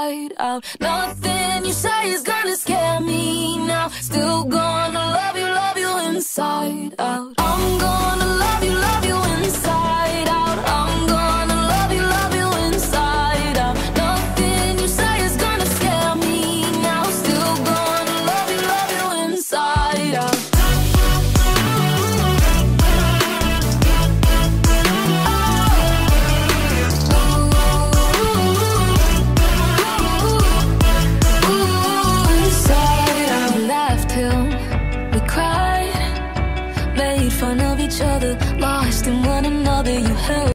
inside out. Nothing you say is gonna scare me now. Still gonna love you inside out.